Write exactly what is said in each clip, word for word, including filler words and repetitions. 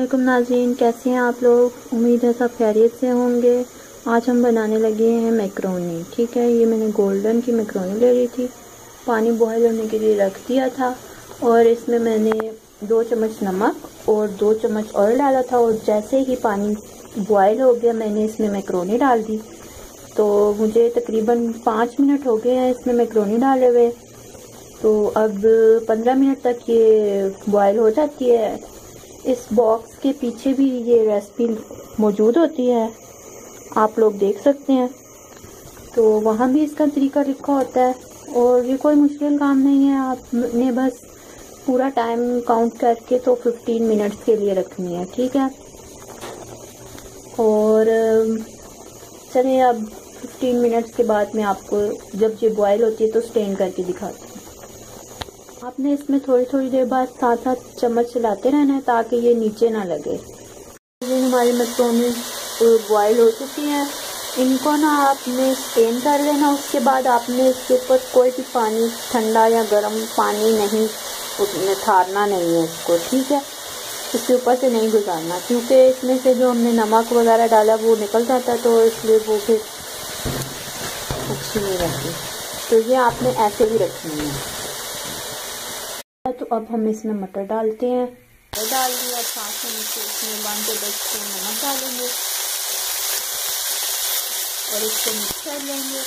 वालेकुम नाज़रीन, कैसे हैं आप लोग। उम्मीद है सब खैरियत से होंगे। आज हम बनाने लगे हैं मैक्रोनी। ठीक है, ये मैंने गोल्डन की मैक्रोनी ले ली थी, पानी बॉयल होने के लिए रख दिया था और इसमें मैंने दो चम्मच नमक और दो चम्मच ऑयल डाला था और जैसे ही पानी बॉयल हो गया मैंने इसमें मैक्रोनी डाल दी। तो मुझे तकरीबन पाँच मिनट हो गए हैं इसमें मैक्रोनी डाले हुए। तो अब पंद्रह मिनट तक ये बॉयल हो जाती है। इस बॉक्स के पीछे भी ये रेसिपी मौजूद होती है, आप लोग देख सकते हैं। तो वहाँ भी इसका तरीका लिखा होता है और ये कोई मुश्किल काम नहीं है। आपने बस पूरा टाइम काउंट करके तो पंद्रह मिनट्स के लिए रखनी है। ठीक है, और चलिए अब पंद्रह मिनट्स के बाद मैं आपको जब ये बॉयल होती है तो स्टेन करके दिखाती हूँ। आपने इसमें थोड़ी थोड़ी देर बाद साथ साथ चम्मच चलाते रहना है ताकि ये नीचे ना लगे। ये हमारी मैक्रोनी बॉयल हो चुकी हैं, इनको ना आपने स्टेन कर लेना। उसके बाद आपने इसके ऊपर कोई भी पानी, ठंडा या गर्म पानी नहीं, ठारना नहीं है इसको। ठीक है, इसके ऊपर से नहीं गुजारना क्योंकि इसमें से जो हमने नमक वगैरह डाला वो निकल जाता है, तो इसलिए वो फिर अच्छी नहीं रहती। तो ये आपने ऐसे ही रखनी है। तो अब हम इसमें मटर डालते हैं। मटर डाल दिया, साथ में इसमें वन टेबल स्पून नमक डालेंगे और इसको मिक्स कर लेंगे।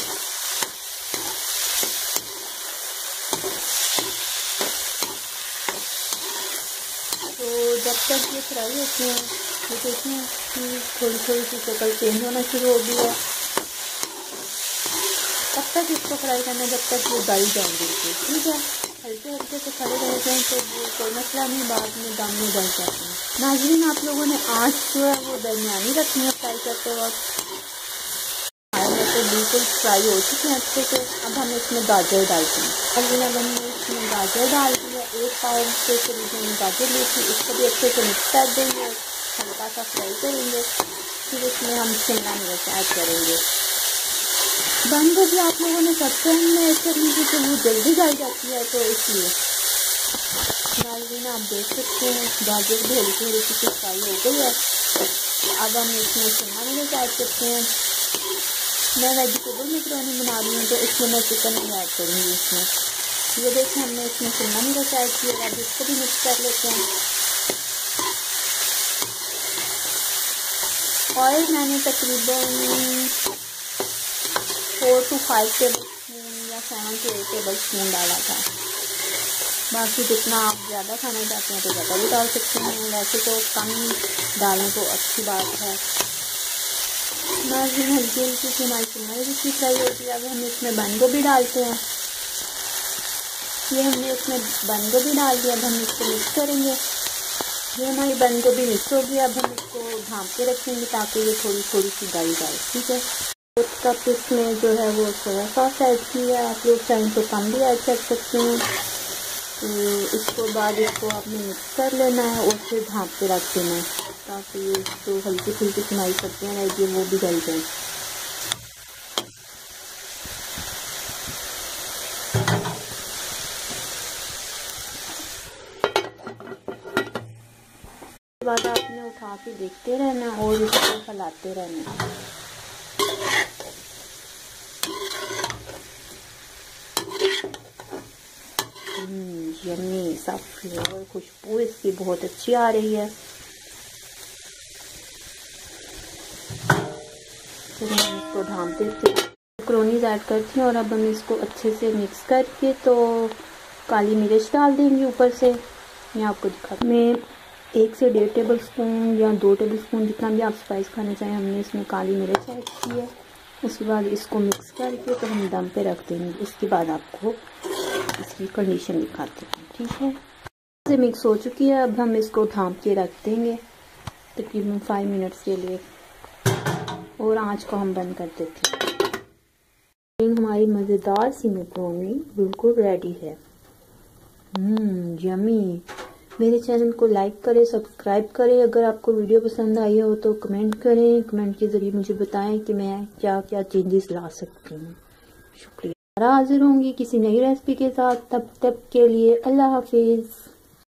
तो जब तक ये फ्राई होते हैं तो देखते हैं कि थोड़ी थोड़ी सी शक्ल चेंज होना शुरू हो गई है। तब तक इसको फ्राई करना जब तक ये गल जाएंगे। ठीक है, हल्के हल्के से खड़े रह जाएं तो कोई मसला नहीं, बाद में दम में गल जाते हैं। नाज़रीन, आप लोगों ने आँच जो है वो दरमियानी रखनी है फ्राई करते वक्त। हमारे तो बिल्कुल फ्राई हो चुके हैं अच्छे से। अब हम इसमें गाजर डालते हैं। अभी अब हमने इसमें गाजर डाल दिया, एक पाव के करीब मैंने गाजर ली थी। इसको भी अच्छे से मिक्स कर देंगे, हल्का सा फ्राई करेंगे। फिर इसमें हम शिमला मिर्च ऐड करेंगे। बंद गोभी आप लोगों ने सबसे में ऐड करनी थी तो वो जल्दी गल जाती है, तो इसलिए। नाज़रीन, आप देख सकते हैं गाजर भी हल्की हल्की सी फ्राई हो गई है। अब हम इसमें शिमला मिर्च ऐड करते हैं। मैं वेजिटेबल मैक्रोनी बना रही हूँ तो इसमें मैं चिकन नहीं ऐड करूँगी इसमें। ये देखें, हमने इसमें शिमला मिर्च ऐड किया। अब इसको भी मिक्स कर लेते हैं। ऑयल मैंने तकरीबन four to five tablespoon या seven to eight tablespoon डाला था। बाकी जितना आप ज़्यादा खाना चाहते हैं तो ज़्यादा भी डाल सकते हैं, वैसे तो कम डालें तो अच्छी बात है। नाज़रीन, हल्की हल्की से हमारी शिमला मिर्च भी फ्राई होती है। अब हम इसमें बंद गोभी डालते हैं। ये हमने इसमें बंद गोभी डाल दिया। अब हम इसको मिक्स करेंगे। ये हमारी बंद गोभी मिक्स होगी। अब हम इसको ढाँप के रखेंगे ताकि ये थोड़ी थोड़ी सी गल जाए। ठीक है, एक कप इसमें जो है वो सोया सॉस ऐड की है। आप लोग चाहें तो कम भी ऐड कर सकते हैं। तो इसको बाद इसको आपने मिक्स कर लेना है और फिर ढाँप के रख देना है ताकि ये जो हल्की फुल्की हमारी सब्जियाँ रहेगी वो भी गल जाए। उसके बाद आपने उठा के देखते रहना और इसको फैलाते रहना। यम्मी सा फ्लेवर, खुशबू इसकी बहुत अच्छी आ रही है। फिर हम इसको ढाँप देते हैं, मैक्रोनीज ऐड करती हैं और अब हम इसको अच्छे से मिक्स करके तो काली मिर्च डाल देंगे ऊपर से। मैं आपको दिखा, मैं एक से डेढ़ टेबल स्पून या दो टेबल स्पून जितना भी आप स्पाइस खाना चाहें हमने इसमें काली मिर्च ऐड की है। उसके बाद इसको मिक्स करके तो हम दम पे रख देंगे। उसके बाद आपको इसकी कंडीशन दिखाते हैं। ठीक है, से मिक्स हो चुकी है। अब हम इसको ढाँप के रख देंगे तकरीबन फाइव मिनट्स के लिए और आँच को हम बंद कर देते हैं। हमारी मज़ेदार सी मैक्रोनी बिल्कुल रेडी है। Hmm yummy. मेरे चैनल को लाइक करें, सब्सक्राइब करें। अगर आपको वीडियो पसंद आई हो तो कमेंट करें। कमेंट के ज़रिए मुझे बताएं कि मैं क्या क्या चेंजेस ला सकती हूँ। शुक्रिया। हाजिर होंगी किसी नई रेसिपी के साथ। तब तक के लिए अल्लाह हाफिज़।